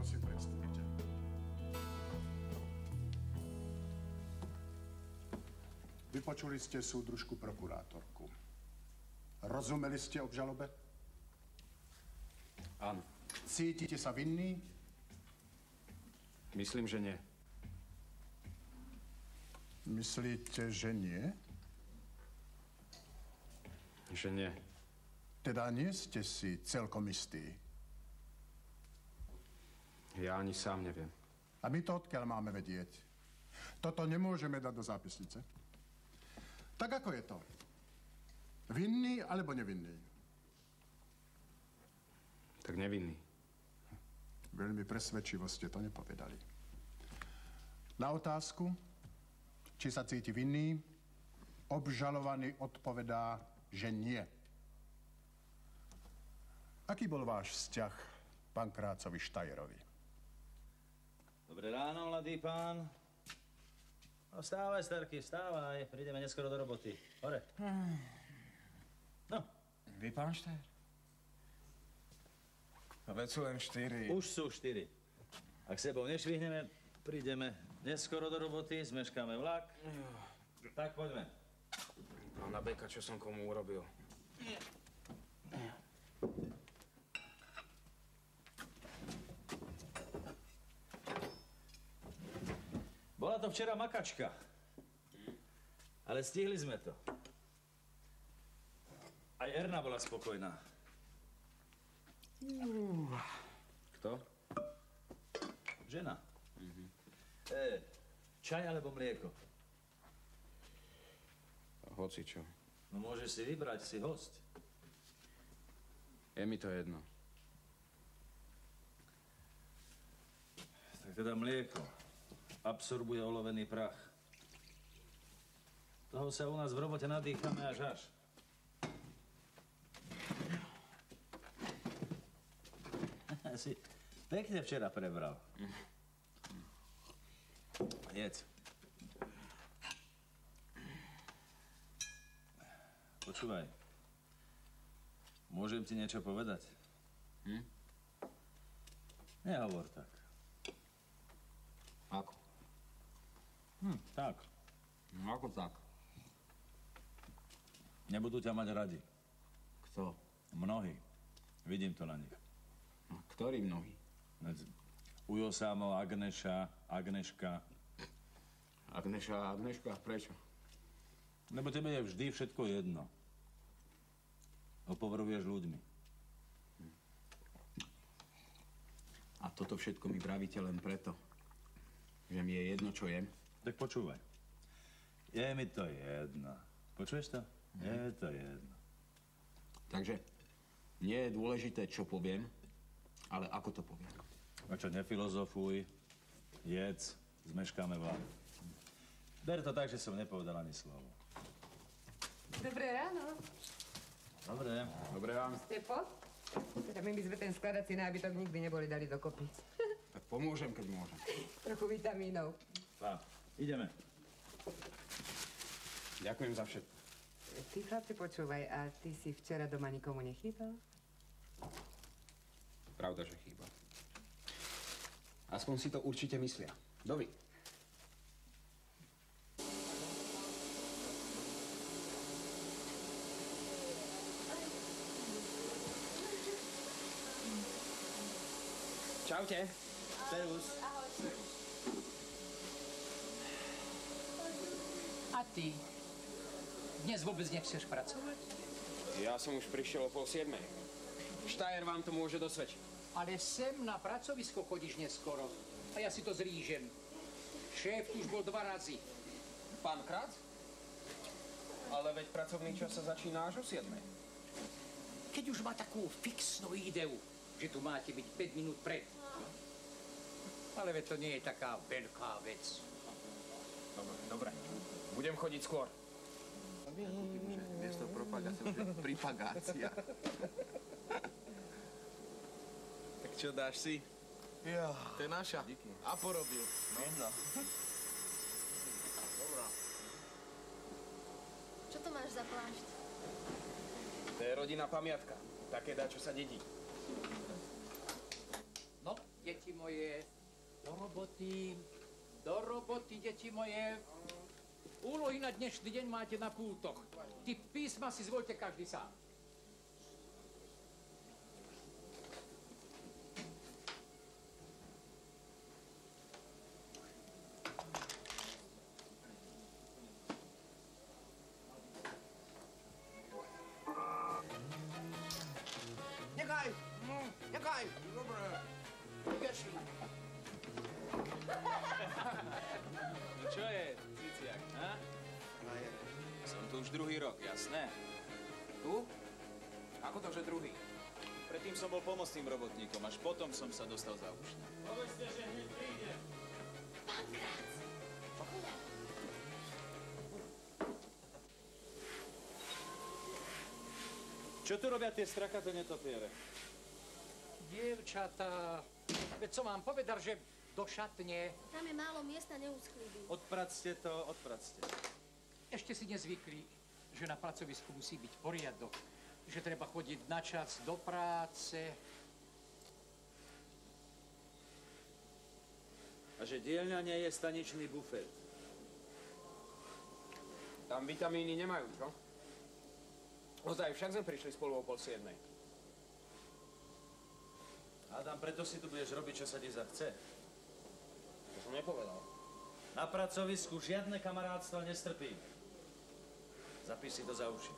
si predstavte. Vypočuli ste súdružku prokurátorku. Rozumeli ste obžalobe? Áno. Cítite sa vinný? Myslím, že nie. Myslíte, že nie? Že nie. Teda nie ste si celkom istí. Ja ani sám neviem. A my to odkiaľ máme vedieť? Toto nemôžeme dať do zápisnice. Tak ako je to? Vinný alebo nevinný? Tak nevinný. Veľmi presvedčivo ste to nepovedali. Na otázku, či sa cíti vinný, obžalovaný odpovedá, že nie. Aký bol váš vzťah Pankrácovi Štajerovi? Dobré ráno, mladý pán. No, vstávaj, starky, vstávaj. Prídeme neskoro do roboty. Hore. No. Vy, pán Štajer? Veď sú len 4. Už sú 4. Ak sebou nešvihneme, prídeme neskoro do roboty, zmeškáme vlak. Tak poďme. Pána Beka, čo som komu urobil? Bola to včera makačka. Ale stihli sme to. Aj Erna bola spokojná. Kto? Žena. Čaj alebo mlieko? Hocičo. No môžeš si vybrať, si host. Je mi to jedno. Tak teda mlieko. Absorbuje olovený prach. Toho sa u nás v robote nadýchame až. Si pekne včera prebral. Jedz. Počúvaj. Môžem ti niečo povedať? Nehovor tak. Ako? Tak. Ako tak? Nebudú ťa mať radi. Kto? Mnohí. Vidím to na nich. Ktorý mnohý? Ujo Sámo, Agneša, Agneška. Agneša a Agneška? Prečo? Lebo tebe je vždy všetko jedno. Opovrhuješ ľuďmi. A toto všetko mi vravíte len preto, že mi je jedno, čo jem? Tak počúvaj. Je mi to jedno. Počuješ to? Je to jedno. Takže nie je dôležité, čo poviem, ale ako to poviem. A čo, nefilozofuj, jedz, zmeškáme vlak. Ber to tak, že som nepovedal ani slovo. Dobré ráno. Dobre. Dobre ráno. Ste po? Teda my by sme ten skladací nábytok nikdy neboli dali dokopy. Tak pomôžem, keď môžem. Trochu vitamínov. Pán, ideme. Ďakujem za všetko. Ty, chlapci, počúvaj, a ty si včera doma nikomu nechýbal? Pravda, že chýba. Aspoň si to určite myslia. Dovi. Čaute. Servus. A ty? Dnes vôbec nechceš pracovať? Ja som už prišiel o 6:30. Štajer vám to môže dosvedčiť. Ale sem na pracovisko chodíš neskoro. A ja si to zrížem. Šéf tu už bol 2 razy. Pán Krác? Ale veď pracovný čas sa začína až o 7:00. Keď už má takú fixnú ideu, že tu máte byť 5 minút pred. Ale veď to nie je taká veľká vec. Dobre. Budem chodiť skôr. Miesto propagácie, pripagácia. Tak čo, dáš si? Ja. To je naša. Díky. A porobil. No. Dobrá. Čo to máš za plášť? To je rodinná pamiatka. Také dá, čo sa dedí. No, deti moje, do roboty, deti moje. Úlohy na dnešný deň máte na pultoch. Typ písma si zvoľte každý sám. Nechaj! Dobre. No čo je, Ciciak, ha? Som tu už druhý rok, jasné? Tu? Ako to, že druhý? Predtým som bol pomocným robotníkom, až potom som sa dostal za ušňa. Povedzte, že hneď príde. Pán Krác! Čo tu robia tie strakaté netopiere? Dievčatá, veď som vám povedal, že do šatne. Tam je málo miesta, neuschlíbi. Odpracte to, odpracte. Ešte si nezvykli, že na pracovisku musí byť poriadok, že treba chodiť na čas do práce. A že dielňa nie je staničný bufet. Tam vitamíny nemajú, čo? Ozaj, však sme prišli spolu o 6:30. Adam, preto si tu budeš robiť, čo sa ti zachce. To som nepovedal. Na pracovisku žiadne kamarátstva nestrpím. Zapíš si to za uši.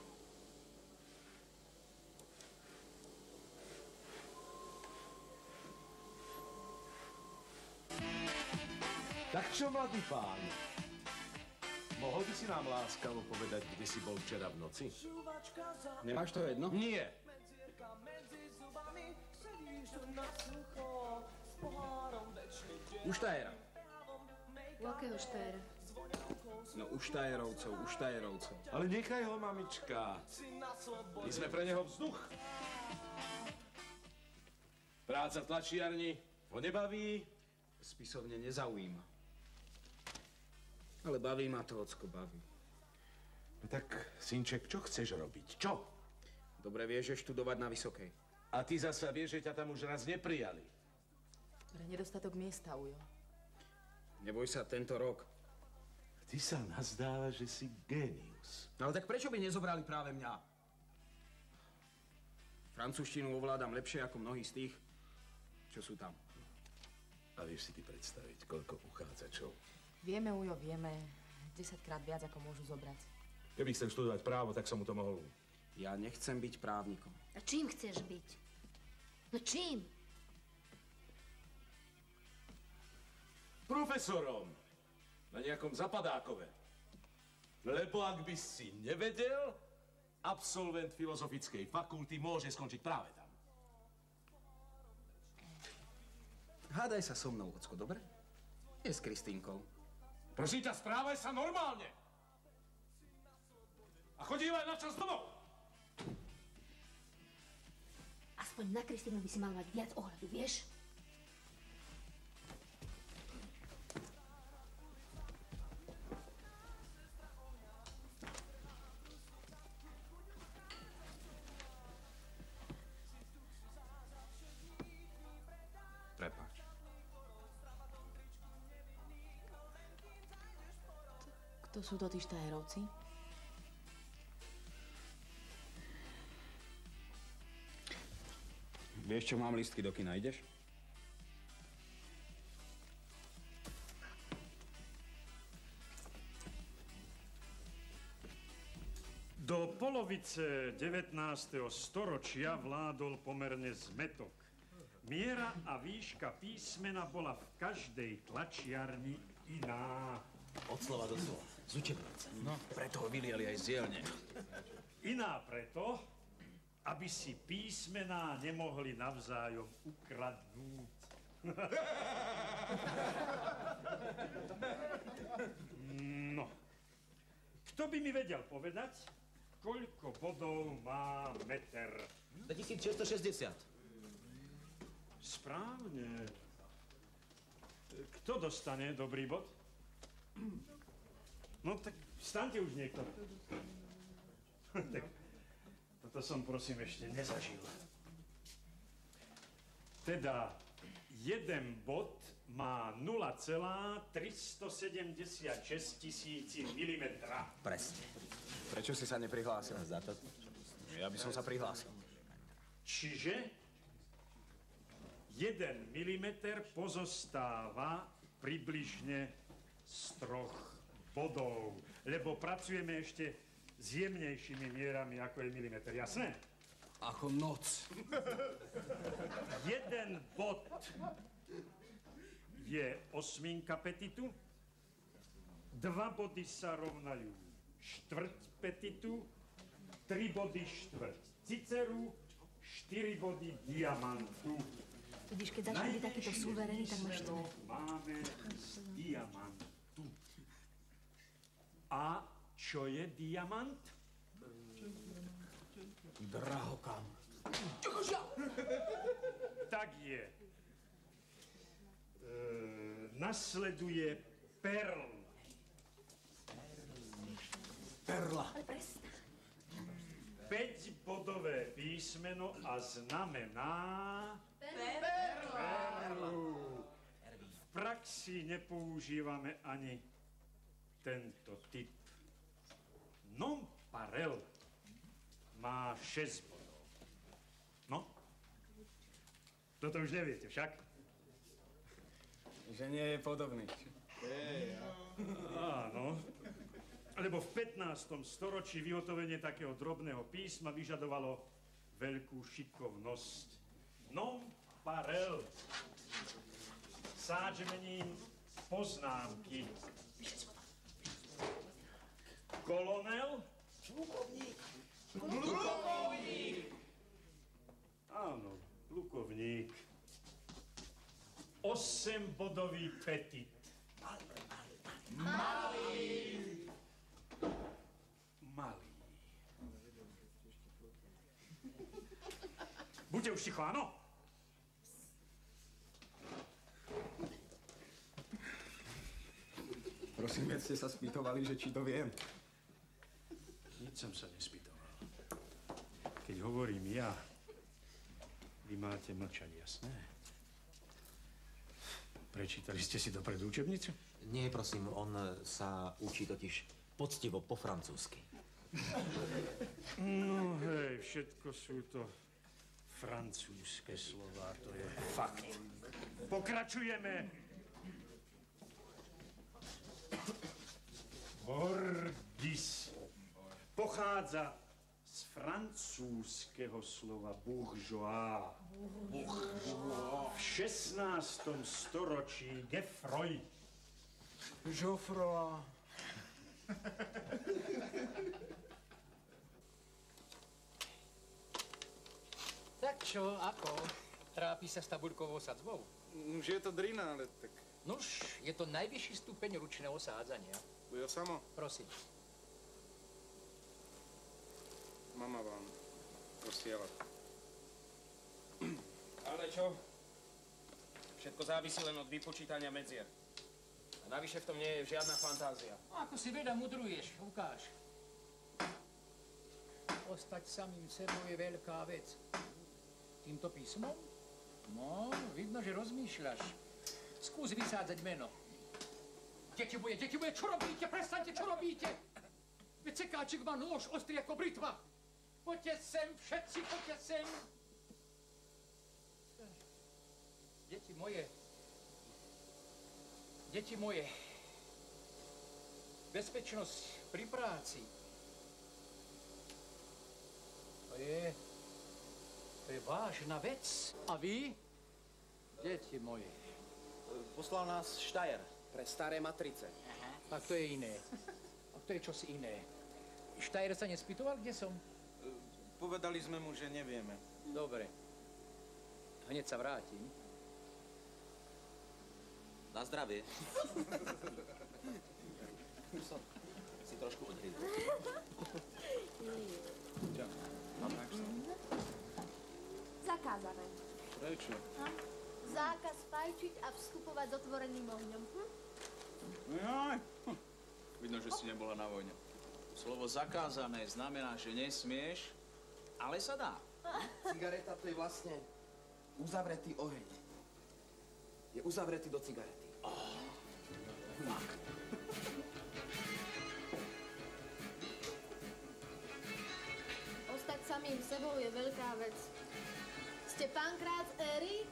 Tak čo, mladý pán? Mohol by si nám láskavo povedať, kde si bol včera v noci? Nemáš to jedno? Nie. U Štajera. U akého Štajera? No u Štajerovcov. Ale nechaj ho, mamička. My sme pre neho vzduch. Práca v tlačiarni ho nebaví. Spisovne nezaujíma. Ale baví ma to, ocko, baví. No tak, synček, čo chceš robiť? Čo? Dobre vieš, že študovať na Vysokej. A ty zasa vieš, že ťa tam už raz neprijali. Pre nedostatok miesta, Ujo. Neboj sa, tento rok. Ty sa nazdáva, že si génius. No ale tak prečo by nezobrali práve mňa? Francúzštinu ovládam lepšie ako mnohí z tých, čo sú tam. A vieš si ty predstaviť, koľko uchádzačov? Vieme, Ujo, vieme. 10-krát viac, ako môžu zobrať. Keby chcel študovať právo, tak som mu to mohol... Ja nechcem byť právnikom. A čím chceš byť? No čím? Profesorom. Na nejakom zapadákove. Lebo ak by si nevedel, absolvent filozofickej fakulty môže skončiť práve tam. Hádaj sa so mnou, ocko, dobre? Nie s Kristínkou. Prosím ťa, správaj sa normálne. A chodívaj na čas domov. Aspoň na Kristínu by si mal mať viac ohľadu, vieš? Prepáč. Kto sú to tí Štajerovci? Vieš, čo mám lístky do kina, ideš? Do polovice 19. storočia vládol pomerne zmetok. Miera a výška písmena bola v každej tlačiarni iná. Od slova do slova. Z učebnice. No, preto ho vyliali aj z dielne. Iná preto, aby si písmená nemohli navzájom ukradnúť. No, kto by mi vedel povedať, koľko bodov má meter? 2660. Správne. Kto dostane dobrý bod? No tak vstaňte už niekto. Tak toto som prosím ešte nezažil. Teda Jeden bod má 0,376 tisíci milimetra. Presne. Prečo si sa neprihlásil? Za to? Ja by som sa prihlásil. Čiže 1 milimeter pozostáva približne z 3 bodov, lebo pracujeme ešte s jemnejšími mierami, ako je milimeter. Jasné? Ako noc. 1 bod je osminka petitu, 2 body sa rovnajú štvrť petitu, 3 body štvrť ciceru, 4 body diamantu. Vidíš, keď začne byť takýto súverený, tak máš to. Máme z diamantu. A čo je diamant? Drahokam. Tak je. Nasleduje perl. Perla. 5-bodové písmeno a znamená... Perlu. V praxi nepoužívame ani tento typ. Nonparel má 6 bodov. No? Toto už neviete však? Že nie je podobný. Áno. Lebo v 15. storočí vyhotovenie takého drobného písma vyžadovalo veľkú šikovnosť. Nonparel. Sáčmením poznámky. Kolonel? Plukovník. Plukovník. Áno, plukovník. 8-bodový petit. Malý. Buďte už ticho, áno? Prosím, keď ste sa spýtovali, že či to viem. Nič som sa nespýtoval. Keď hovorím ja, vy máte mlčať, jasné? Prečítali ste si dopredu učebnicu? Nie, prosím, on sa učí totiž poctivo po francúzsky. No hej, všetko sú to francúzske slová, to je fakt. Pokračujeme. Borgis pochádza z francúzskeho slova bourgeois. V 16. storočí Geoffroy Geoffroy. Tak čo, ako? Trápi sa s tabuľkovou sadzbou? Už je to drina, ale tak... Nuž, je to najvyšší stupeň ručného sádzania. Bude samo? Prosím. Mama vám posiela. Ale čo? Všetko závisí len od vypočítania medzier. A navyše v tom nie je žiadna fantázia. No, ako si veda mudruješ, ukáž. Ostať samým sebou je veľká vec. Týmto písmom? No, vidno, že rozmýšľaš. Skús vysádzať meno. Deti moje, čo robíte? Prestaňte, čo robíte? Veď sekáčik má nôž ostrý ako britva. Poďte sem, všetci, poďte sem. Deti moje, bezpečnosť pri práci. To je vážna vec. A vy, deti moje? Poslal nás Štajer pre staré matrice. Tak to je iné. A to je čosi iné. Štajer sa nespýtoval, kde som? Povedali sme mu, že nevieme. Dobre. Hneď sa vrátim. Na zdravie. Som si trošku odhryzol. Čo? Zakázané. Prečo? Zákaz fajčiť a vstupovať s otvoreným ohňom. Jaj. Vidno, že si nebola na vojne. Slovo zakázané znamená, že nesmieš, ale sa dá. Cigareta to je vlastne uzavretý oheň. je uzavretý do cigarety. Ostať samým sebou je veľká vec. Ste Pankrác Éry?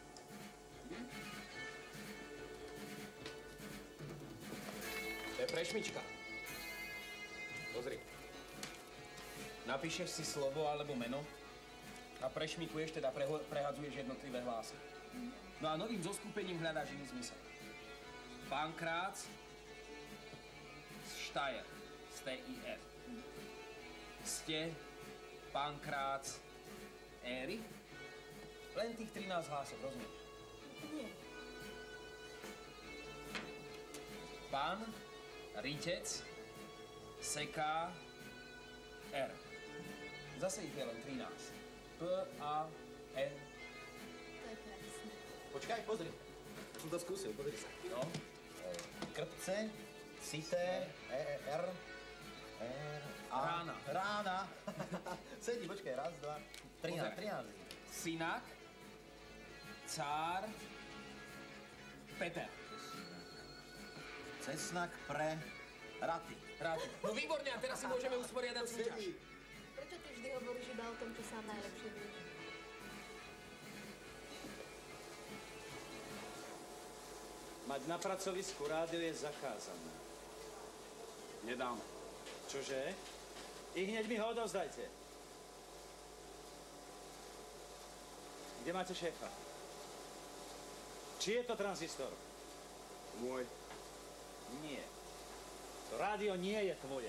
To je prešmička. Pozri. Napíšeš si slovo alebo meno a prešmikuješ, teda prehadzuješ jednotlivé hlásy. No a novým zoskupením hľadáš iný zmysel. Pankrác Štajer z TIR. Ste Pankrác Éry? Len tých 13 hlásov, rozumieš? Nie. Pán Ritec seká R. Zase ich je len 13. P-A-N. To je krásne. Počkaj, pozri. Som to skúsil, pozri sa. No. Krpce, cité, R, Rána. Rána. Sedí, počkaj, raz, dva, 13. Synak, Cár, Peter. Cesnak pre raty. Raty. No výborne, a teraz si môžeme usporiadať súťaž. Prečo ty vždy hovoríš iba o tom, čo sám najlepšie vieš? Mať na pracovisku rádio je zakázané. Nedáme. Čože? I hneď mi ho odovzdajte. Kde máte šéfa? Či je to tranzistor? Môj. Nie. To rádio nie je tvoje.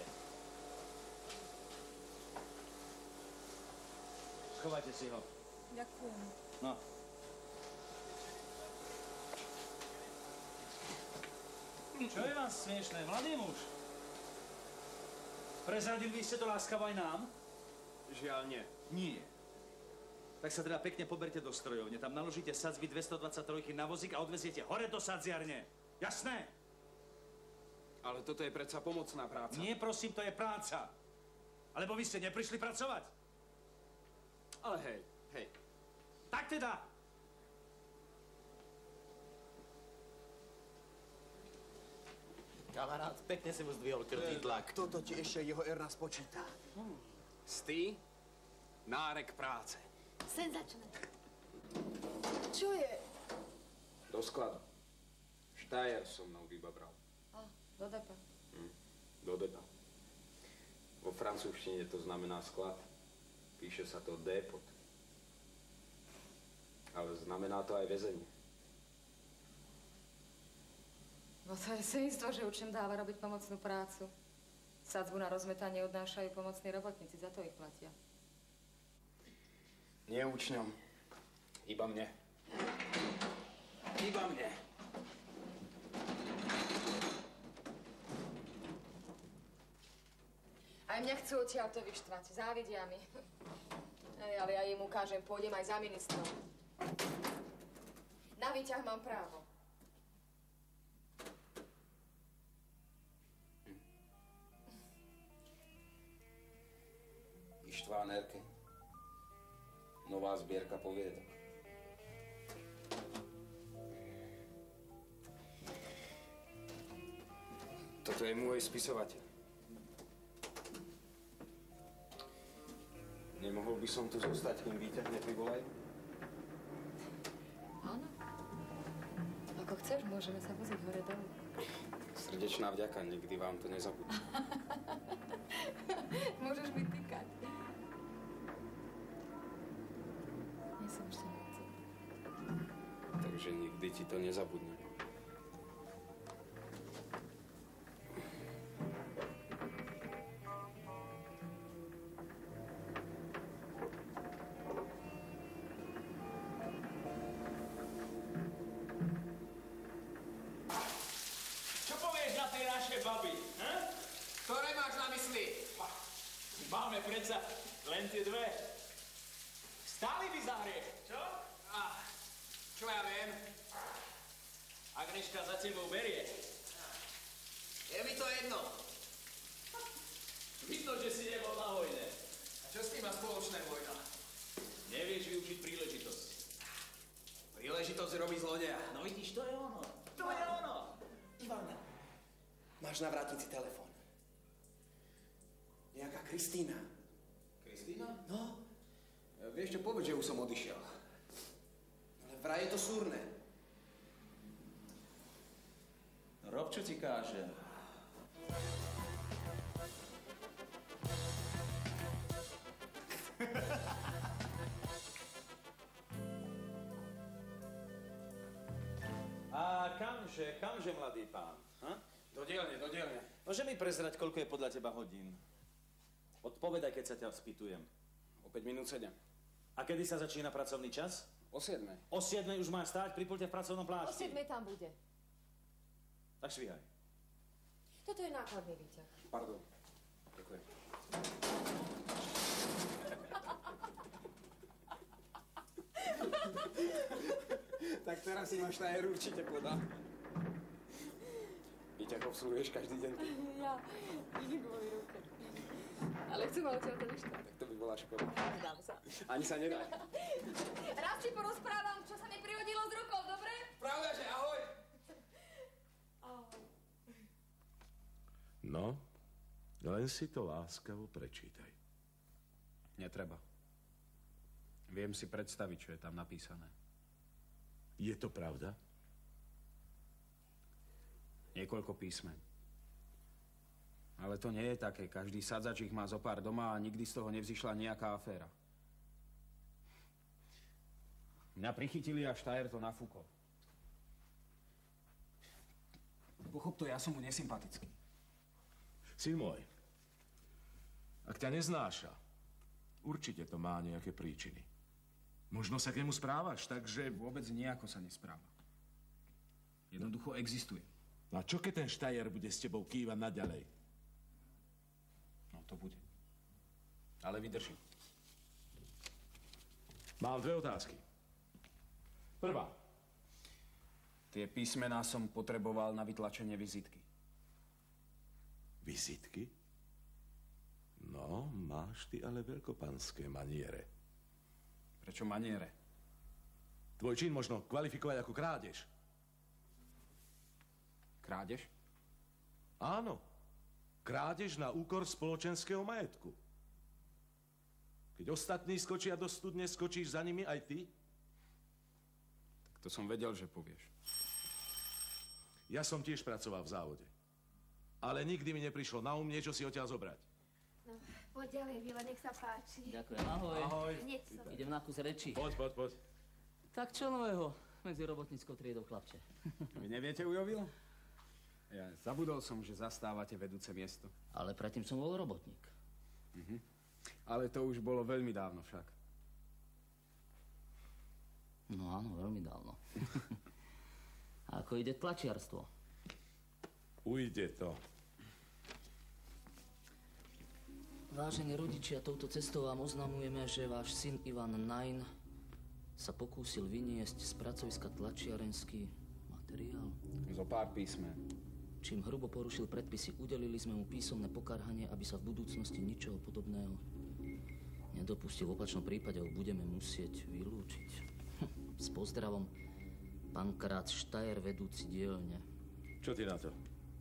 Schovajte si ho. Ďakujem. No. Čo je vám smiešné, mladý muž? Prezradil by ste to láskavo aj nám? Žiaľ nie. Nie. Tak sa teda pekne poberte do strojovne. Tam naložíte sadzby 223 na vozík a odveziete hore do sadziarne. Jasné? Ale toto je predsa pomocná práca. Nie, prosím, to je práca. Alebo vy ste neprišli pracovať? Ale hej, hej. Tak teda. Kamarát, pekne si mu zdvihol krvný tlak. Toto ti ešte jeho R nás počíta. Stý, nárek práce. Senzačné. Čo je? Do skladu. Štajer som mnou iba bral. Do depa. Do depa. Vo francúzštine to znamená sklad. Píše sa to dépot. Ale znamená to aj väzenie. No to je svinstvo, že učím dáva robiť pomocnú prácu. Sadzbu na rozmetanie odnášajú pomocní robotníci, za to ich platia. Nie učňom. Iba mne. Iba mne. Aj mňa chcú odtiaľto vyštvať, závidia mi. Ale ja im ukážem, pôjdem aj za ministrom. Na výťah mám právo. Ištván Erke. Nová zbierka poviedok. Toto je môj spisovateľ. Nemohol by som tu zostať, kým vyťahne privolaj? Áno. Ako chceš, môžeme sa voziť hore dolu. Srdečná vďaka, nikdy vám to nezabudnem. Môžeš mi týkať. Nie som ešte nechcel. Takže nikdy ti to nezabudnem. Čo povieš na tie naše baby? Ktoré máš na mysli? Máme predsa len tie dve. Stáli by zahrieš, čo? Čo ja viem? Agneška za tebou berie. Je mi to jedno. Vidno, že si nebol na vojne. A čo s tým má spoločné vojna? Nevieš využiť príležitosť. Príležitosť robí zlodeja. No vidíš, to je ono. To je ono. Ivan, máš na vrátnici telefón. Nejaká Kristína. Kristína? No. Vieš čo, povedz, že už som odišiel. Ale vraj je to súrne. Rob, čo ti káže. A kamže, mladý pán? Ha? Do dielne. Môže mi prezrať, koľko je podľa teba hodín? Odpovedaj, keď sa ťa spýtujem. O 5 minút 7. A kedy sa začína pracovný čas? O 7. O 7 už má stáť pri pulte v pracovnom O plášti. 7 tam bude. Tak švíhaj. Toto je nákladný výťah. Pardon. Ďakujem. Tak teraz si máš Štajer určite podá. Výťah obsluhuješ každý deň. Ja, kvôli ruke. Ale chcem ma odtiaľ to vyštať. Tak to by bola škoda. Dám sa. Ani sa nedá. Raz ti porozprávam, čo sa mi prihodilo s rukou, dobre? Pravda, že ahoj. Ahoj. No, len si to láskavo prečítaj. Netreba. Viem si predstaviť, čo je tam napísané. Je to pravda? Niekoľko písmen. Ale to nie je také. Každý sadzač ich má zo pár doma a nikdy z toho nevzýšla nejaká aféra. Mňa prichytili a Štajer to nafúkol. Pochop to, ja som mu nesympatický. Syn môj, ak ťa neznáša, určite to má nejaké príčiny. Možno sa k nemu správaš, takže... Vôbec nejako sa nespráva. Jednoducho existuje. No a čo keď ten Štajer bude s tebou kývať naďalej? No to bude. Ale vydržím. Mám dve otázky. Prvá. Tie písmená som potreboval na vytlačenie vizitky. Vizitky? No, máš ty ale veľkopanské maniere. Prečo maniere? Tvoj čin možno kvalifikovať ako krádež. Krádež? Áno. Krádež na úkor spoločenského majetku. Keď ostatní skočia do studne, skočíš za nimi aj ty? Tak to som vedel, že povieš. Ja som tiež pracoval v závode. Ale nikdy mi neprišlo na niečo si odtiaľ zobrať. No, poď ďalej, Vila, nech sa páči. Ďakujem, ahoj. Ahoj. Hneď som. Idem na kus reči. Poď. Tak čo nového medzi robotníckou triedou, chlapče? Vy neviete, Ujovil? Ja zabudol som, že zastávate vedúce miesto. Ale predtým som bol robotník. Ale to už bolo veľmi dávno však. No áno, veľmi dávno. A ako ide tlačiarstvo? Ujde to. Vážení rodičia, touto cestou vám oznamujeme, že váš syn Ivan Nain sa pokúsil vyniesť z pracoviska tlačiarenský materiál. Zo pár písmen. Čím hrubo porušil predpisy, udelili sme mu písomné pokarhanie, aby sa v budúcnosti ničoho podobného nedopustil. V opačnom prípade ho budeme musieť vylúčiť. S pozdravom, Pankrác Štajer, vedúci dielne. Čo ty na to?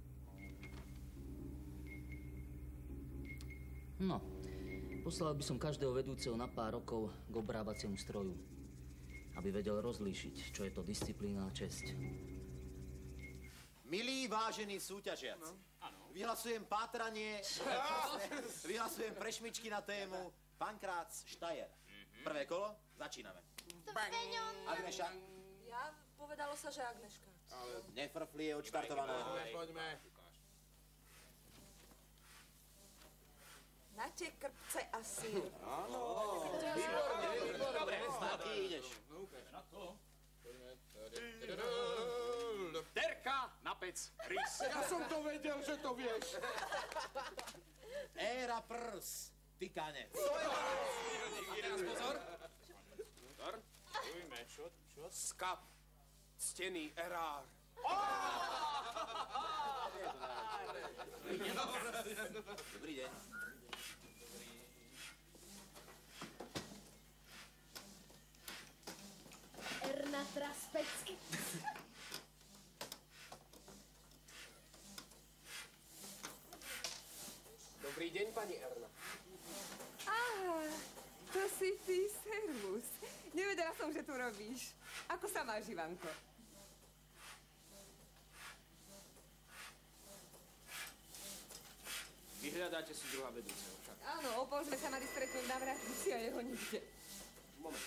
No, poslal by som každého vedúceho na pár rokov k obrábaciemu stroju, aby vedel rozlíšiť, čo je to disciplína a česť. Milí vážení súťažiaci, vyhlasujem pátranie, vyhlasujem prešmičky na tému Pankrác Štajer. Prvé kolo, začíname. Agneša. Ja? Povedalo sa, že Agneška. Nefrfli, je odštartované. Poďme. Na tie krpce a sír. Áno, výborne. Dobre, Snáky, ideš. Na to. Terka na pec, rys. Ja som to vedel, že to vieš. Éra prs, tykanec. Pozor. Pozor. Ujme, čo? Skap, ctený erár. Dobrý deň. Ernatras deň, pani Erna. Aha, to si ty, servus. Nevedela som, že tu robíš. Ako sa máš, Ivanko? Vyhľadáte si druhá vedúceho, však? Áno, o pol sme sa mali stretnúť na vrátnici a jeho nikde. Moment.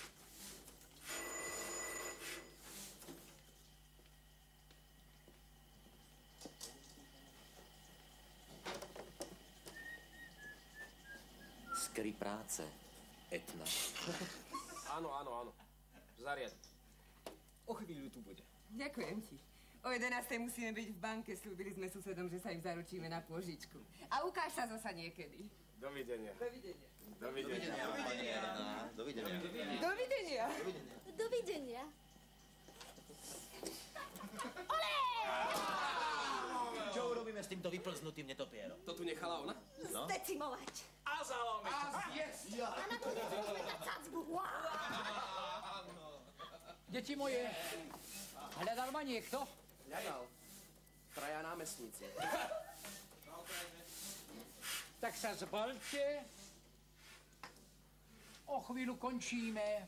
Skry práce, Etna. Áno. Zariad. O chvíľu tu bude. Ďakujem ti. O 11:00 musíme byť v banke. Slúbili sme susedom, že sa im zaručíme na pôžičku. A ukáž sa zasa niekedy. Dovidenia. Dovidenia. Dovidenia. Dovidenia. Dovidenia. Dovidenia. Čo urobíme s týmto vyplznutým netopierom? To tu nechala ona? No? Zdecimovať. A zalomiť. A nakoniec môžeme dať cacbu. Deti moje, hľadal ma niekto? Hľadal. Traja námestníci. Tak sa zbalte. O chvíľu končíme.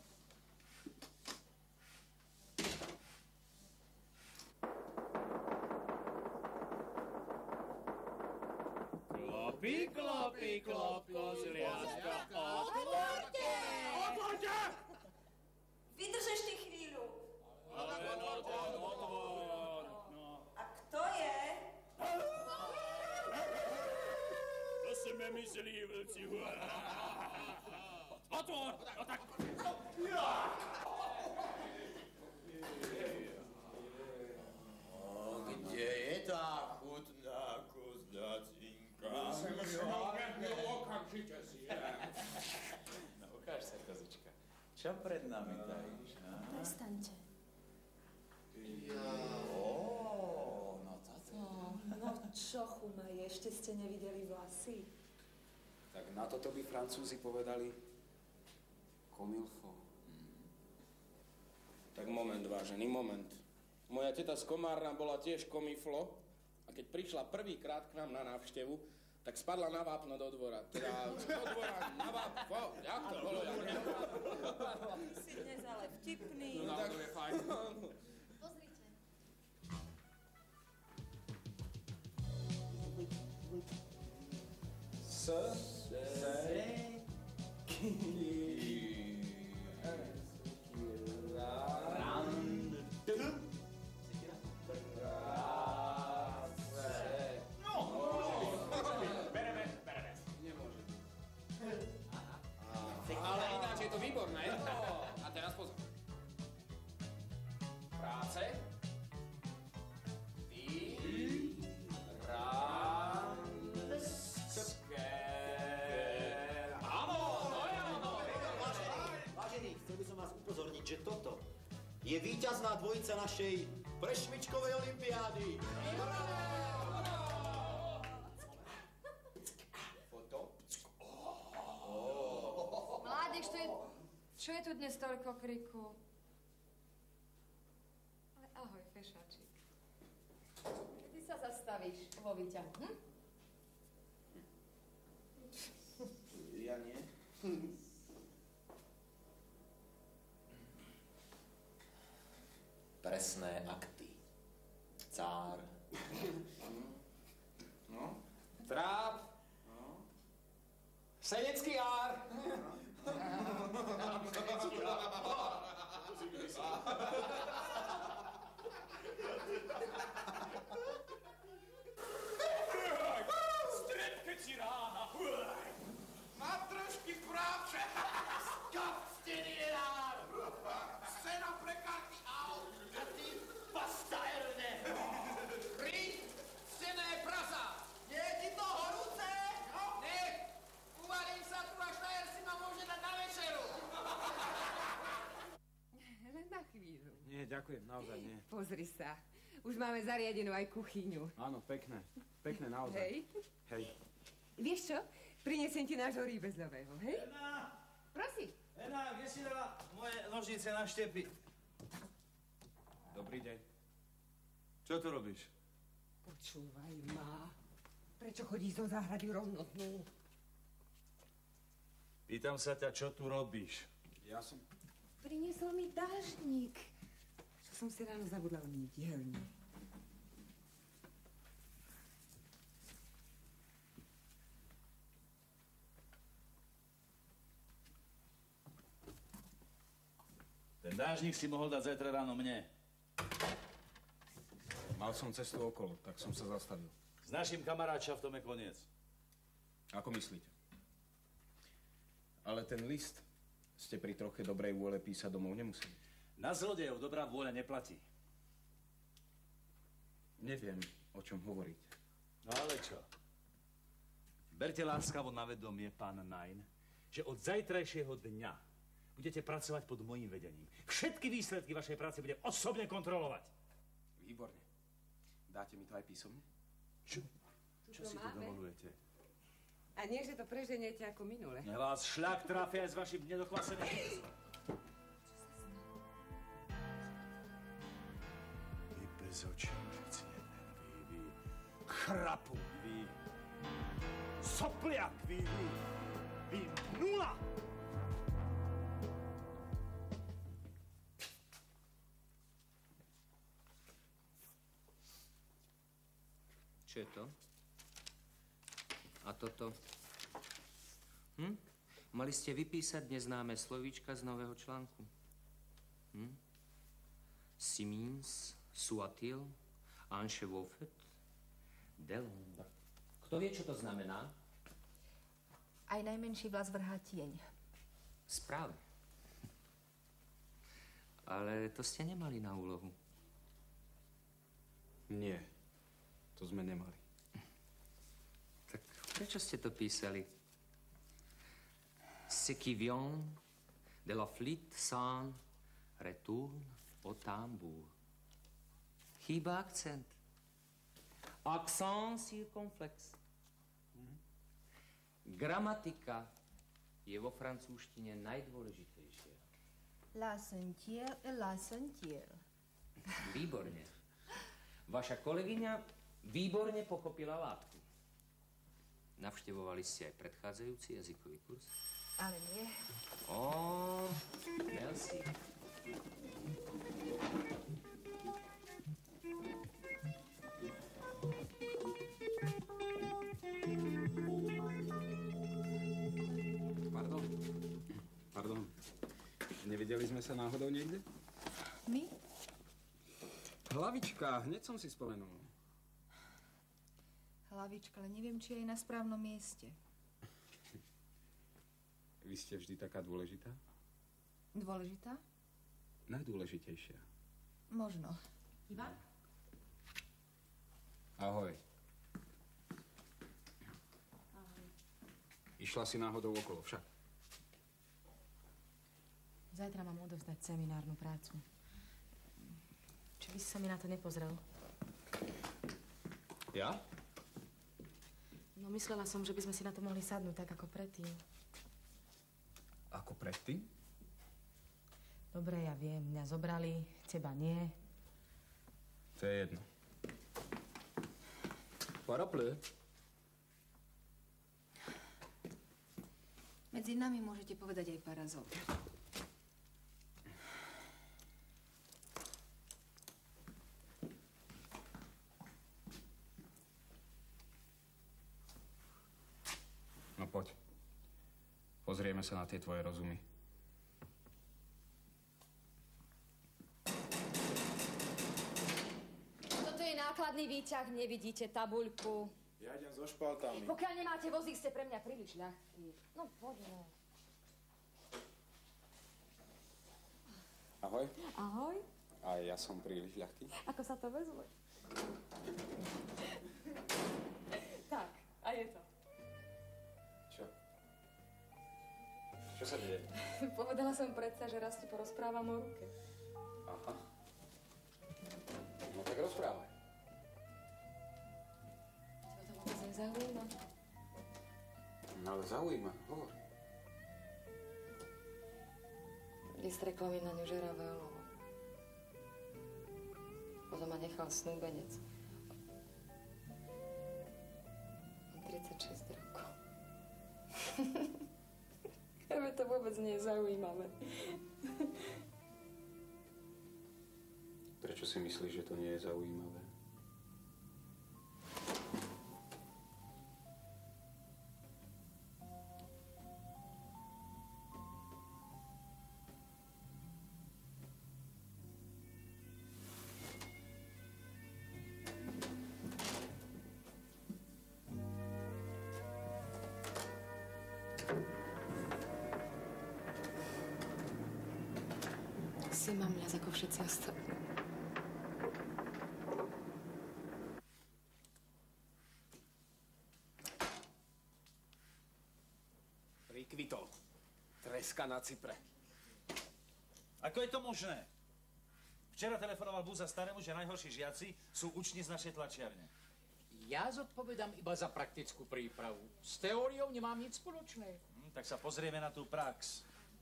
Klopí, kozliatka, Otvorte! Otvorte! Vydrž ešte chvíľu. Otvor. A kto je? To sme myslivci. Otvor! No tak. Kde je tá chutná kozľacinka? Okamžite si. No ukáž sa, kozička. Čo pred nami tajíš? Prestaňte. No toto. No čo, chumaj, ešte ste nevideli vlasy? Tak na toto by Francúzi povedali comme il faut. Tak moment, vážený, moment. Moja teta z Komárna bola tiež komiflo a keď prišla prvýkrát k nám na návštevu, tak spadla na vápno do dvora. Teda do dvora na vápno. Jak to bolo? Ty si dnes ale vtipný. No tak je fajn. Pozrite. Ale ináč je to výborné. A teraz pozor. Práce. Áno, no je áno. Vážení, chcel by som vás upozorniť, že toto je víťazná dvojica našej prešmičkovej olympiády. Mládež, čo je tu dnes toľko kriku? Ale ahoj, fešáčik. Kedy sa zastavíš vo výťahu, Ja nie. Presné akty. Cár. No. Tráp. Senecký ár. Senecký ár. Strepke ci rána. Matrošky práce. Skapstený rár. Scéna pre karty aut. A ty pastajerne. Príď, scéna je prasa. Je ti to horúce? No. Nech. Uvarím sa tu a štajer si ma môže dať na večeru. Len na chvíľu. Nie, ďakujem, naozaj nie. Pozri sa. Už máme zariadenú aj kuchyňu. Áno, pekné. Pekné naozaj. Hej. Hej. Vieš čo? Prinesiem ti nášho rýbezlového, hej? Ena! Prosím. Ena, kde si dala moje nožnice na štepy? Dobrý deň. Čo tu robíš? Počúvaj ma. Prečo chodíš do záhrady rovnotnú? Pýtam sa ťa, čo tu robíš? Ja som... Priniesol mi dážnik. Čo som si ráno zabudla umyť dielni. Ten dážnik si mohol dať zajtra ráno mne. Mal som cestu okolo, tak som sa zastavil. S našim kamarátšaftom je koniec. Ako myslíte? Ale ten list ste pri troche dobrej vôle písať domov nemuseli. Na zlodejov dobrá vôľa neplatí. Neviem, o čom hovoríte. No ale čo? Berte láskavo na vedomie, pán Nine, že od zajtrajšieho dňa budete pracovať pod mojím vedením. Všetky výsledky vašej práce budem osobne kontrolovať. Výborne. Dáte mi to aj písomne? Čo? Čo si to dovolujete? A nie, že to preženiete ako minule. Nech vás šľak tráfia aj s vašim nedokvaseným písom. Vy bezočníci jeden, vy chrapu, vy sopliak, vy nula! Čo je to? A toto? Mali ste vypísať neznáme slovíčka z nového článku. Simins, Suatil, Anchevofet, Delombre. Kto vie, čo to znamená? Aj najmenší vlas vrhá tieň. Správne. Ale to ste nemali na úlohu. Nie, to sme nemali. Tak prečo ste to písali? Ce qui vient de la flûte sans retourne au tambour. Chýba akcent. Accent circonflex. Gramatika je vo francúzštine najdôležitejšia. La sentière et la sentière. Výborne. Vaša kolegyňa výborne pochopila látku. Navštevovali ste aj predchádzajúci jazykový kurz? Ale nie. Merci. Pardon. Nevideli sme sa náhodou niekde? My? Hlavička, hneď som si spomenul. Hlavička, ale neviem, či je aj na správnom mieste. Vy ste vždy taká dôležitá? Dôležitá? Najdôležitejšia. Možno. Ivan? Ahoj. Ahoj. Išla si náhodou okolo však. Zajtra mám odovzdať seminárnu prácu. Či by si sa mi na to nepozrel? Ja? No, myslela som, že by sme si na to mohli sadnúť tak ako predtým. Ako predtým? Dobre, ja viem, mňa zobrali, teba nie. To je jedno. Paraplu. Medzi nami môžete povedať aj parazol. No poď. Pozrieme sa na tie tvoje rozumy. Toto je nákladný výťah, nevidíte tabuľku. Ja idem so špaltami. Pokiaľ nemáte vozík, ste pre mňa príliš ľahký. No, poďme. Ahoj. Ahoj. A ja som príliš ľahký. Ako sa to vezme? Tak, a je to. Čo? Čo sa deje? Povedala som predsa, že raz ti porozprávam o ruke. Aha. No tak rozprávaj. To vôbec nezaujíma. No ale zaujíma, hovor. Vystrekla mi na ňu žeravé olovo. Potom ma nechal snúbenec. Mám 36 rokov. nie je zaujímavé. Prečo si myslíš, že to nie je zaujímavé? Si mám mňaz ako všetci ostatní. Prikvitol. Treska na Cypre. Ako je to možné? Včera telefonoval Búza starému, že najhorší žiaci sú učni z našej tlačiarne. Ja zodpovedám iba za praktickú prípravu. S teóriou nemám nič spoločné. Tak sa pozrieme na tú prax.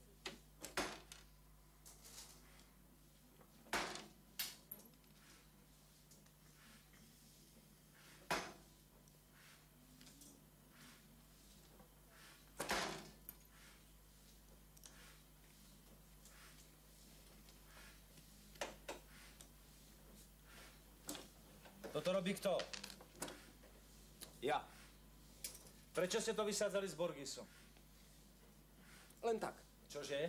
Toto robí kto? Ja. Prečo ste to vysádzali z Borgisu? Len tak. Čože?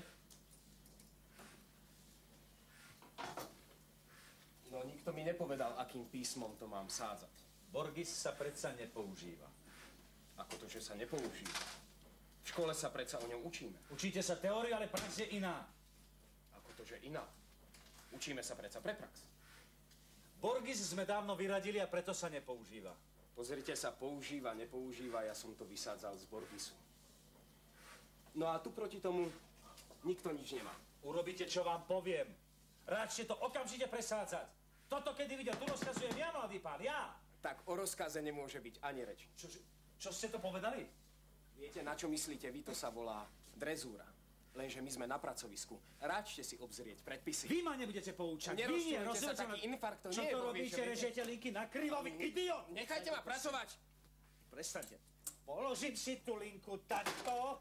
No nikto mi nepovedal, akým písmom to mám sádzať. Borgis sa predsa nepoužíva. Ako to, že sa nepoužíva? V škole sa predsa o ňom učíme. Učíte sa teóriu, ale prax je iná. Ako to, že iná? Učíme sa predsa pre prax. Borgis sme dávno vyradili a preto sa nepoužíva. Pozrite sa, používa, nepoužíva, ja som to vysádzal z Borgisu. No a tu proti tomu nikto nič nemá. Urobíte, čo vám poviem. Ráčte to okamžite presádzať. Toto kedy videl, tu rozkazujem ja, mladý pán, ja. Tak o rozkaze nemôže byť ani reč. Čo ste to povedali? Viete, na čo myslíte vy? To sa volá drezúra. Lenže my sme na pracovisku. Ráčte si obzrieť predpisy. Vy ma nebudete poučať. Nerozčulujte sa, taký infarkt to čo nie je. Čo to robíte, režete linky na krivo, vy idiot? Nechajte ma pracovať. Prestaňte. Položím si tú linku takto.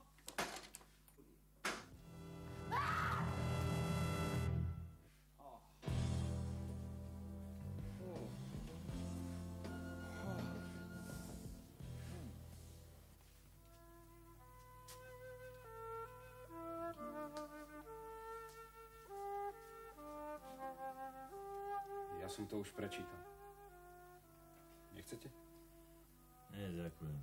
Ja som to už prečítal. Nechcete? Nie, ďakujem.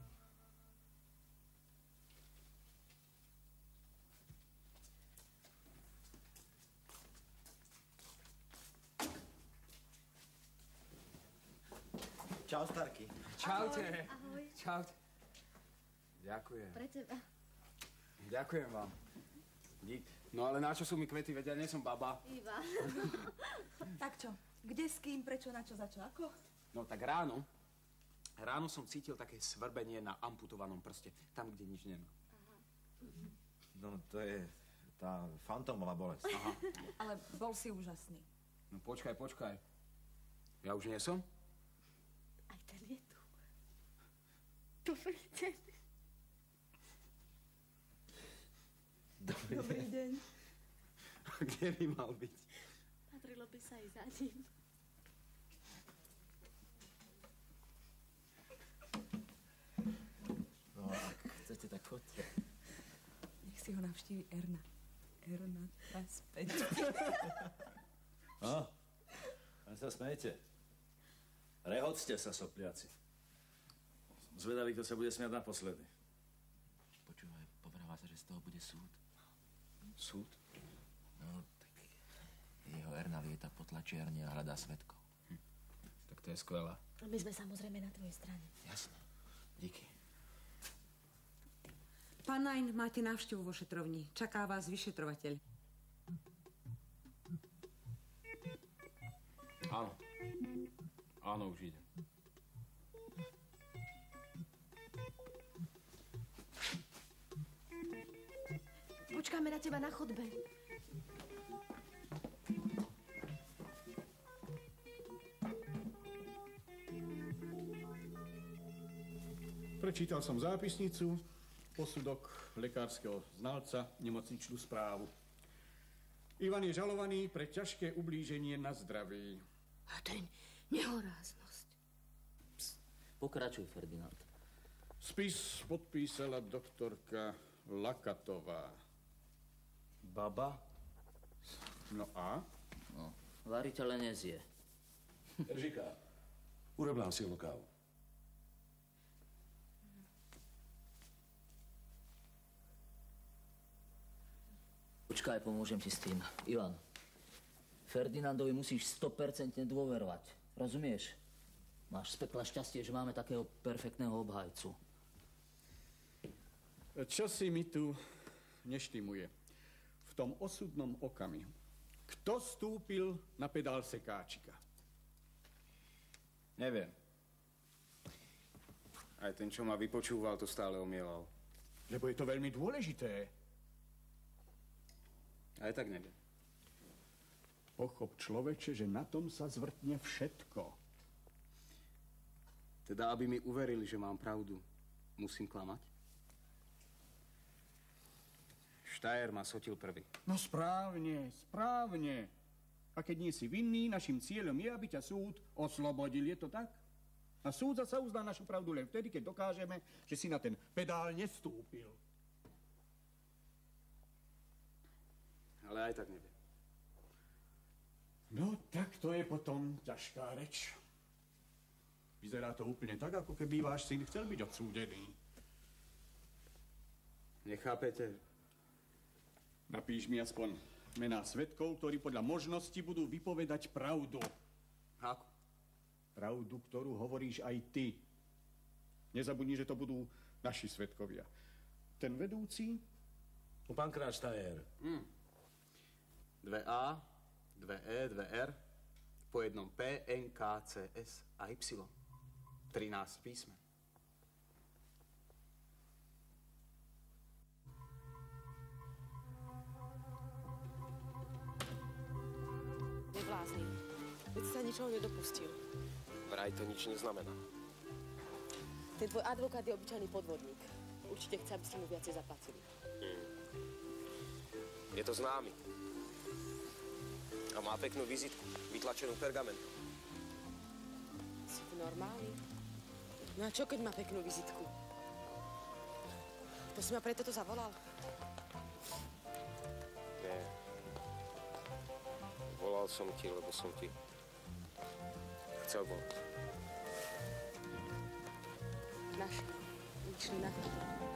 Čau, Starky. Čaute. Ahoj. Čaute. Ďakujem. Pre teba. Ďakujem vám. Dík. No ale na čo sú mi kvety, vedia, nie som baba. Iva. Tak čo? Kde, s kým, prečo, na čo, za čo, ako? No tak ráno som cítil také svrbenie na amputovanom prste. Tam, kde nič nemá. No to je tá fantómová bolesť. Aha. Ale bol si úžasný. No počkaj. Ja už nie som? Aj ten je tu. Dobrý deň. Dobrý deň. Kde by mal byť? Patrilo by sa aj za ním. No ak chcete, tak chodte. Nech si ho navštívi Erna. Erna, naspäť. No, len sa smejte. Rehocte sa, sopliaci. Som zvedavý, kto sa bude smiať naposledy. Počúvaj, povráva sa, že z toho bude súd. Súd? No, tak jeho Erna lieta po tlačiarni a hľadá svedkov. Tak to je skvelé. My sme samozrejme na tvojej strane. Jasné. Díky. Pán Nain, máte návštevu vo šetrovni. Čaká vás vyšetrovateľ. Áno. Áno, už idem. Počkáme na teba na chodbe. Prečítal som zápisnicu posudok lekárskeho znalca, nemocničnú správu. Ivan je žalovaný pre ťažké ublíženie na zdraví. A to je nehoráznosť. Pokračuj, Ferdinand. Spis podpísala doktorka Lakatová. Baba? No a? No, variteľ nezie. Eržika, urob nám silnú kávu. Počkaj, pomôžem ti s tým. Ivan, Ferdinandovi musíš 100% dôverovať. Rozumieš? Máš z pekla šťastie, že máme takého perfektného obhajcu. Čo si mi tu neštimuje? V tom osudnom okamihu. Kto stúpil na pedál sekáčika? Neviem. Aj ten, čo ma vypočúval, to stále omielal. Lebo je to veľmi dôležité. Aj tak neviem. Pochop, človeče, že na tom sa zvrtne všetko. Teda, aby mi uverili, že mám pravdu, musím klamať? Štajer ma sotil prvý. No správne, správne. A keď nie si vinný, našim cieľom je, aby ťa súd oslobodil. Je to tak? A súdca sa uzdá našu pravdu len vtedy, keď dokážeme, že si na ten pedál nestúpil. Ale aj tak neviem. No, tak to je potom ťažká reč. Vyzerá to úplne tak, ako keby váš syn chcel byť odsúdený. Nechápete? Napíš mi aspoň mená svedkov, ktorí podľa možnosti budú vypovedať pravdu. Ako? Pravdu, ktorú hovoríš aj ty. Nezabudni, že to budú naši svedkovia. Ten vedúci? Pán Krát Štajer. 2A, 2E, 2R, po jednom P, N, K, C, S a Y. 13 písmen. Neblázni. Veď sa ničoho nedopustil. Vraj to nič neznamená. Ten tvoj advokát je obyčajný podvodník. Určite chce, aby ste mu viacej zaplatili. Je to známy. A má peknú vizitku, vytlačenú pergamentom. Si ty normálny? No a čo, keď má peknú vizitku? To si ma preto to zavolal? Nie. Volal som ti, lebo som ti chcel volať. Naši. Išli na to.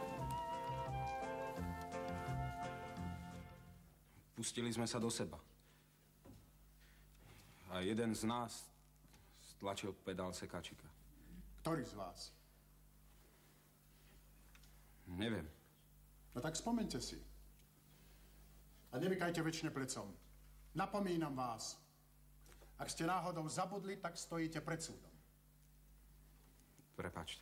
Pustili sme sa do seba. A jeden z nás stlačil pedál sekáčika. Ktorý z vás? Neviem. No tak spomeňte si. A nevykajte väčšine plecom. Napomínam vás. Ak ste náhodou zabudli, tak stojíte pred súdom. Prepáčte.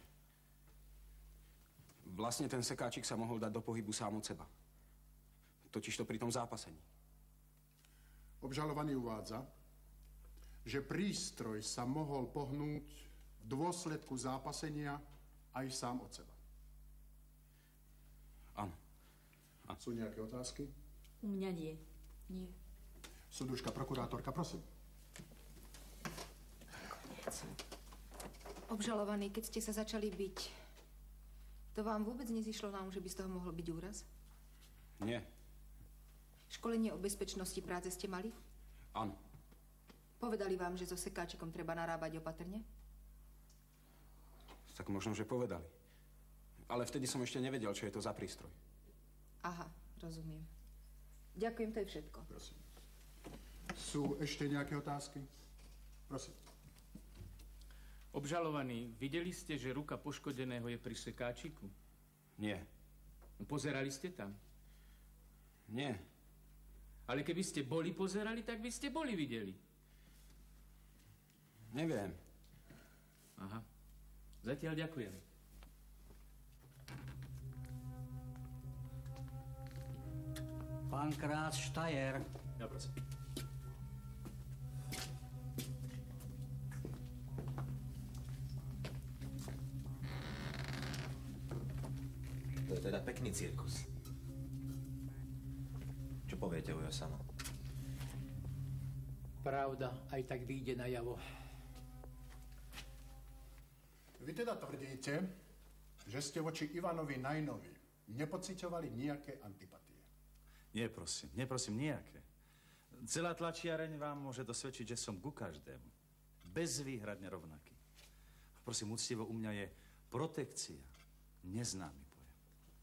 Vlastne ten sekáčik sa mohol dať do pohybu sám od seba. Totižto pri tom zápasení. Obžalovaný uvádza, že prístroj sa mohol pohnúť v dôsledku zápasenia aj sám od seba. Áno. Sú nejaké otázky? U mňa nie. Nie. Súduška, prokurátorka, prosím. Obžalovaný, keď ste sa začali byť, to vám vôbec nezišlo na že by z toho mohol byť úraz? Nie. Školenie o bezpečnosti práce ste mali? Áno. Povedali vám, že so sekáčikom treba narábať opatrne? Tak možno, že povedali. Ale vtedy som ešte nevedel, čo je to za prístroj. Aha, rozumiem. Ďakujem, to je všetko. Prosím. Sú ešte nejaké otázky? Prosím. Obžalovaný, videli ste, že ruka poškodeného je pri sekáčiku? Nie. Pozerali ste tam? Nie. Ale keby ste boli pozerali, tak by ste boli videli. Neviem. Aha. Zatiaľ ďakujem. Pán Krát Štajer. Ja prosím. teda pekný cirkus. Čo poviete, Ujo Samo? Pravda aj tak vyjde najavo. Vy teda tvrdíte, že ste voči Ivanovi Najnovi nepociťovali nejaké antipatie. Nie, prosím, nejaké. Celá tlačiareň vám môže dosvedčiť, že som ku každému bezvýhradne rovnaký. Prosím, úctivo, u mňa je protekcia neznámy pojem.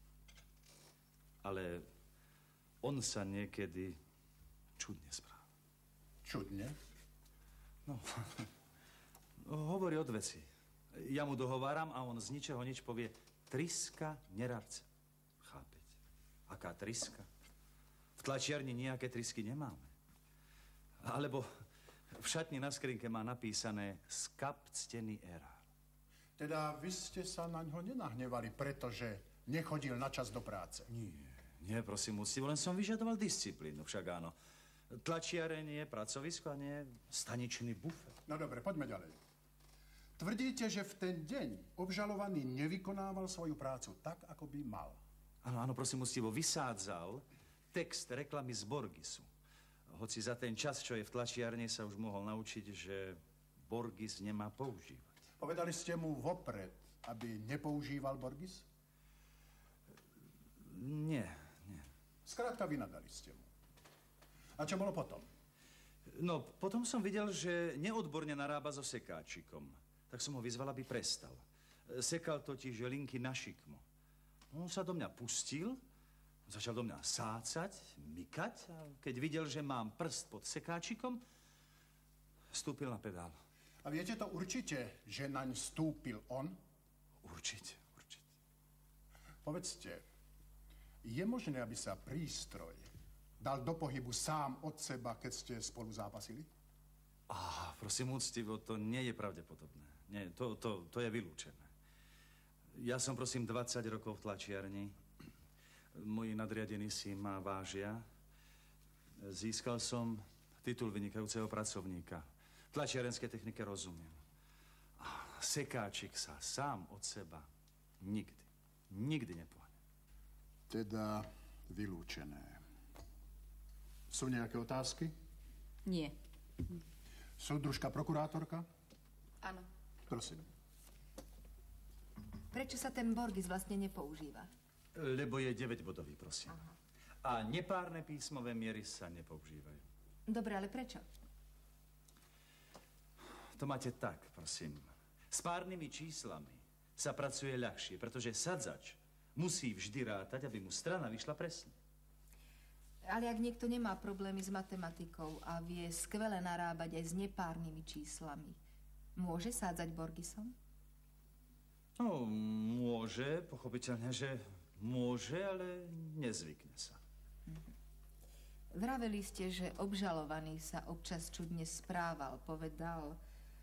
Ale on sa niekedy čudne správa. Čudne? No, hovorí od veci. Ja mu dohováram a on z ničoho nič povie triska nerabca. Chápete? Aká triska? V tlačiarni nejaké trisky nemáme. Alebo v šatni na skrinke má napísané skap ctený erár. Teda vy ste sa na ňo nenahnevali, pretože nechodil na čas do práce. Nie, prosím, úctivo, len som vyžadoval disciplínu, však áno. Tlačiareň je pracovisko a nie staničný bufet. No dobre, poďme ďalej. Tvrdíte, že v ten deň obžalovaný nevykonával svoju prácu tak, ako by mal. Áno, prosím, úctivo, vysádzal text reklamy z Borgisu. Hoci za ten čas, čo je v tlačiarni, sa už mohol naučiť, že Borgis nemá používať. Povedali ste mu vopred, aby nepoužíval Borgis? Nie. Skrátka, vynadali ste mu. A čo bolo potom? No, potom som videl, že neodborne narába so sekáčikom. Tak som ho vyzval, aby prestal. Sekal totiž linky na šikmo. On sa do mňa pustil, začal do mňa sácať, mykať a keď videl, že mám prst pod sekáčikom, vstúpil na pedál. A viete to určite, že naň vstúpil on? Určite. Povedzte, je možné, aby sa prístroj dal do pohybu sám od seba, keď ste spolu zápasili? Prosím, úctivo, to nie je pravdepodobné. Nie, to je vylúčené. Ja som, prosím, 20 rokov v tlačiarni. Moji nadriadení si ma vážia. Získal som titul vynikajúceho pracovníka. Tlačiarenskej technike rozumiem. Sekáčik sa sám od seba nikdy nepohne. Teda vylúčené. Sú nejaké otázky? Nie. Súdružka prokurátorka? Áno. Prosím. Prečo sa ten Borgis vlastne nepoužíva? Lebo je 9-bodový, prosím. Aha. A nepárne písmové miery sa nepoužívajú. Dobre, ale prečo? To máte tak, prosím. S párnymi číslami sa pracuje ľahšie, pretože sadzač musí vždy rátať, aby mu strana vyšla presne. Ale ak niekto nemá problémy s matematikou a vie skvele narábať aj s nepárnymi číslami, môže sádzať Borgisom? No, môže, pochopiteľne, že môže, ale nezvykne sa. Vraveli ste, že obžalovaný sa občas čudne správal. Povedal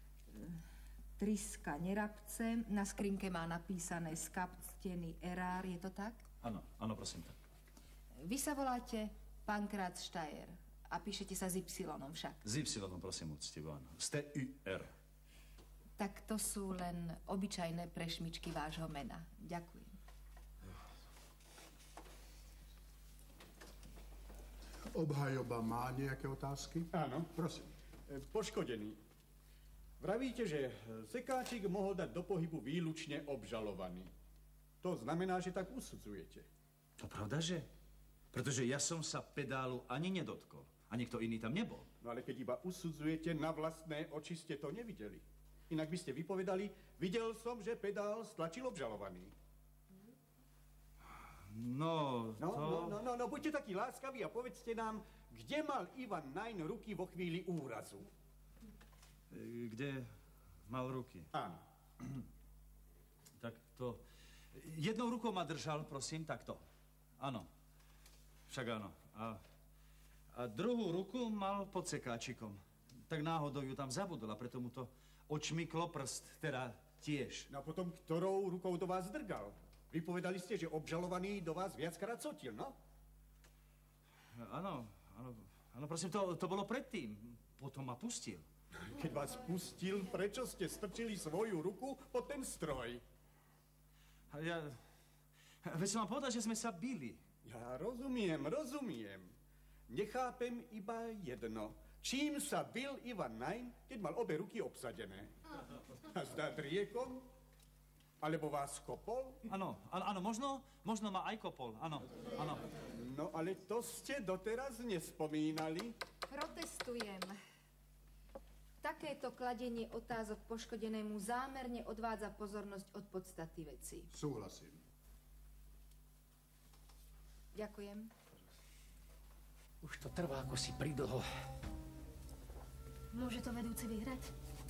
triska nerabce, na skrinke má napísané skap ctený erár, je to tak? Áno, prosím tak. Vy sa voláte Pankrác Štajer a píšete sa s Y však. S Y, prosím, úctivo, áno. S T-U-R. Tak to sú len obyčajné prešmičky vášho mena. Ďakujem. Obhajoba má nejaké otázky? Áno. Prosím. Poškodený. Vravíte, že sekáčik mohol dať do pohybu výlučne obžalovaný. To znamená, že tak usudzujete. To pravda, že? Pretože ja som sa pedálu ani nedotkol. A nikto iný tam nebol. No ale keď iba usudzujete, na vlastné oči ste to nevideli. Inak by ste vypovedali, videl som, že pedál stlačil obžalovaný. No, buďte takí láskaví a povedzte nám, kde mal Ivan Najn ruky vo chvíli úrazu? Kde mal ruky? Áno. Tak to... Jednou rukou ma držal, prosím, takto. Áno. Však áno. A druhú ruku mal pod sekáčikom. Tak náhodou ju tam zabudol a preto mu to očmyklo prst, teda tiež. No a potom ktorou rukou do vás drgal? Vypovedali ste, že obžalovaný do vás viackrát sotil, no? Áno, prosím, to bolo predtým. Potom ma pustil. Keď vás pustil, prečo ste strčili svoju ruku pod ten stroj? Veď som vám povedal, že sme sa bili. Ja rozumiem. Nechápem iba jedno. Čím sa bil Ivan Nain, keď mal obe ruky obsadené? A zdá driekom? Alebo vás kopol? Áno, možno ma aj kopol, áno. No, ale to ste doteraz nespomínali. Protestujem. Takéto kladenie otázok poškodenému zámerne odvádza pozornosť od podstaty veci. Súhlasím. Ďakujem. Už to trvá ako si pridlho. Môže to vedúci vyhrať?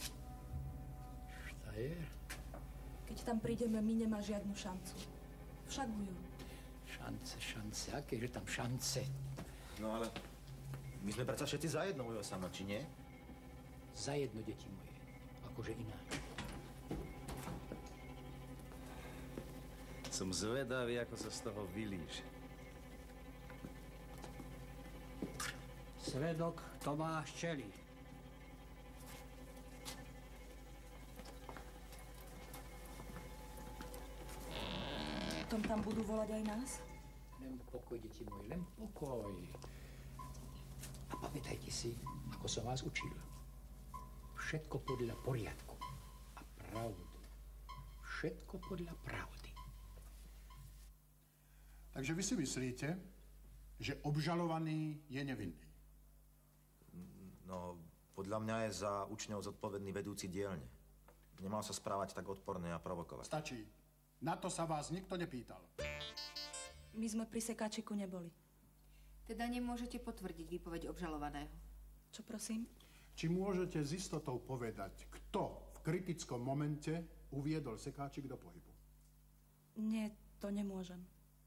Štajer? Keď tam prídeme, my nemá žiadnu šancu. Však bujú. Šance, akéže tam šance? No ale my sme predsa všetci zajedno, Ujo Sama, či nie? Zajedno, deti moje. Akože ináč. Som zvedavý, ako sa z toho vylíš. Svedok Tomáš Čelý. Potom tam budú volať aj nás? Len pokoj, deti moje, len pokoj. A pamätajte si, ako som vás učil. Všetko podľa poriadku a pravdy. Všetko podľa pravdy. Takže vy si myslíte, že obžalovaný je nevinný? No, podľa mňa je za učňou zodpovedný vedúci dielne. Nemal sa správať tak odporne a provokovať. Stačí. Na to sa vás nikto nepýtal. My sme pri sekáčiku neboli. Teda nemôžete potvrdiť výpoveď obžalovaného. Čo prosím? Či môžete s istotou povedať, kto v kritickom momente uviedol sekáčik do pohybu? Nie, to nemôžem.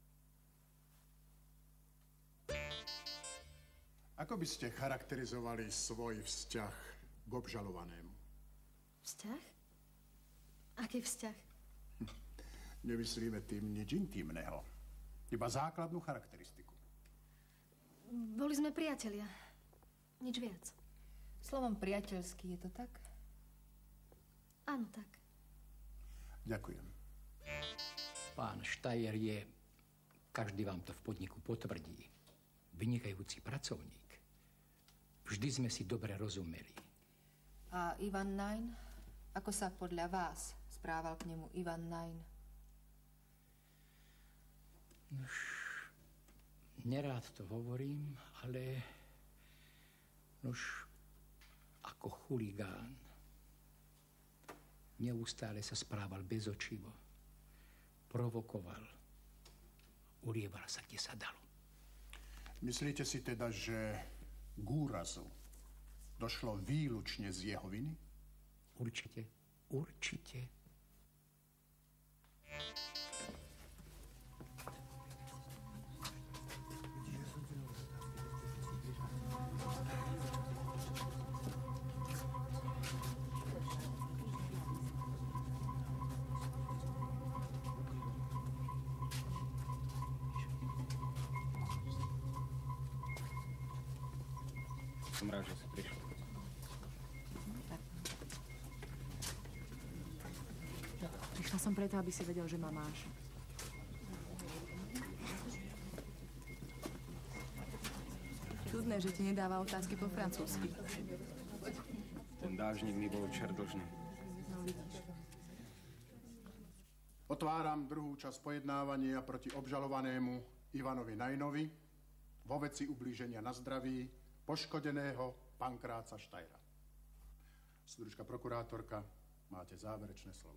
Ako by ste charakterizovali svoj vzťah k obžalovanému? Vzťah? Aký vzťah? Nemyslíme tým nič intimného. Iba základnú charakteristiku. Boli sme priatelia. Nič viac. Slovom priateľský, je to tak? Áno, tak. Ďakujem. Pán Štajer je, každý vám to v podniku potvrdí, vynikajúci pracovník. Vždy sme si dobre rozumeli. A Ivan Nain? Ako sa podľa vás správal k nemu Ivan Nain? Už nerád to hovorím, ale už ako chuligán. Neustále sa správal bezočivo. Provokoval. Ulieval sa, kde sa dalo. Myslíte si teda, že k úrazu došlo výlučne z jeho viny? Určite. Som rád, že si prišiel. Prišla som preto, aby si vedel, že ma máš. Čudné, že ti nedáva otázky po francúzsky. Ten dážnik mi bol čerdlžný. No vidíš. Otváram druhú časť pojednávania proti obžalovanému Ivanovi Nainovi vo veci ublíženia na zdraví poškodeného Pankráca Štajera. Súdružka prokurátorka, máte záverečné slovo.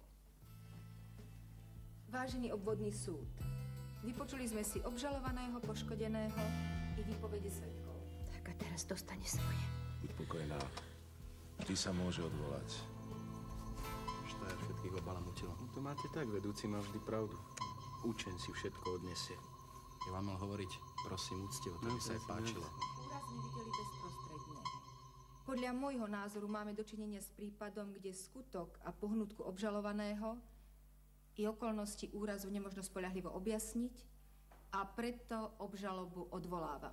Vážený obvodný súd, vypočuli sme si obžalovaného, poškodeného i výpovede svedkov. Tak a teraz dostane svoje. Buď pokojná. Ty sa môže odvolať. Štajer všetkých obalamutil. No to máte tak, vedúci má vždy pravdu. Učen si všetko odnesie. Ja vám mal hovoriť, prosím, úctivo, to by sa aj páčilo. Úraz sme videli bezprostredne. Podľa môjho názoru máme dočinenia s prípadom, kde skutok a pohnutku obžalovaného i okolnosti úrazu nemožno spoľahlivo objasniť a preto obžalobu odvolávam.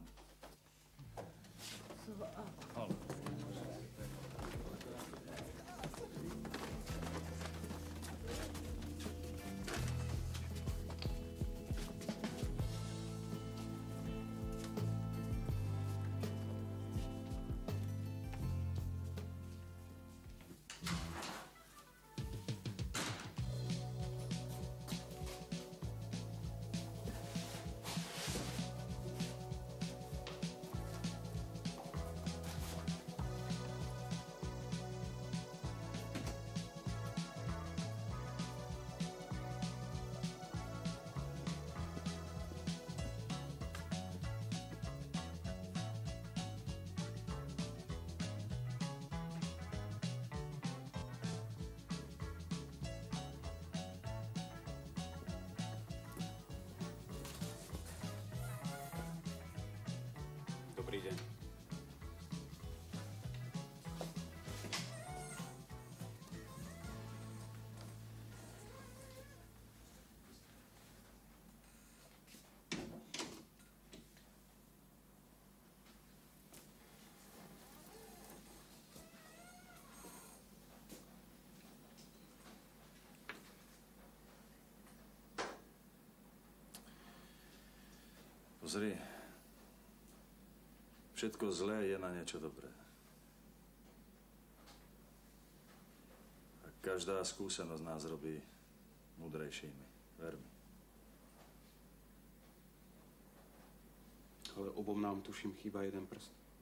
Pozri, všetko zlé je na niečo dobré. A každá skúsenosť nás robí múdrejšími. Ver mi. Ale obom nám, tuším, chýba jeden prst.